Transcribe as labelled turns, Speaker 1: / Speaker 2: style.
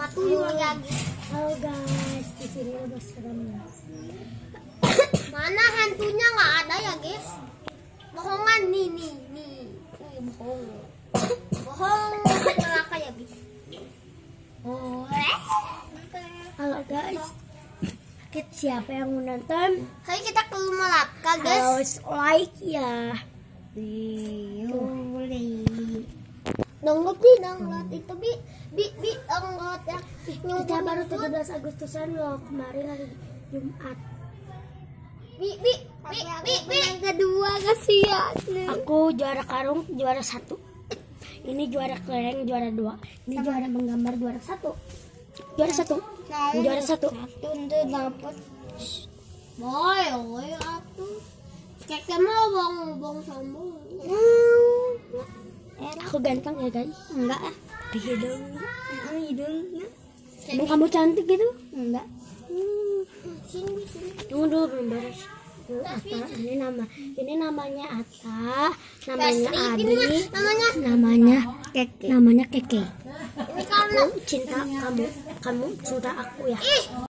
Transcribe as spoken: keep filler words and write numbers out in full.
Speaker 1: sama tuyul lagi.
Speaker 2: Halo guys, di sini udah serem.
Speaker 1: Mana hantunya nggak ada ya guys? Bohongan nih nih nih, nih bohong. Bohong neraka ya guys. Oh,
Speaker 2: Halo guys, kita siapa yang mau nonton?
Speaker 1: hari kita ke rumah Lapka guys.
Speaker 2: Harus like ya. Boleh.
Speaker 1: Download nih, download itu bi bi bi download ya.
Speaker 2: Kita baru tujuh belas Agustusan loh, kemarin hari Jumat.
Speaker 1: Bi bi bi bi bi yang kedua kasihan.
Speaker 2: Aku juara karung, juara satu. Ini juara kelereng, juara dua. Ini juara menggambar, juara satu. Juara satu. Juara satu.
Speaker 1: Satu untuk dapat. Boy, boy atuh. Kakek mau bong bong sombong.
Speaker 2: Aku ganteng ya guys?
Speaker 1: Enggak ah.
Speaker 2: Di hidung. Oh, hidungnya. Emang kamu cantik gitu?
Speaker 1: Enggak. Sini sini.
Speaker 2: Tunggu dulu belum beres. Tuh, Atta, ini nama, ini namanya Atta, namanya
Speaker 1: Basri,
Speaker 2: Adi,
Speaker 1: ini namanya
Speaker 2: namanya
Speaker 1: Keke.
Speaker 2: namanya Keke.
Speaker 1: Ini karena
Speaker 2: Aku cinta kamu, kamu cinta aku ya.
Speaker 1: ih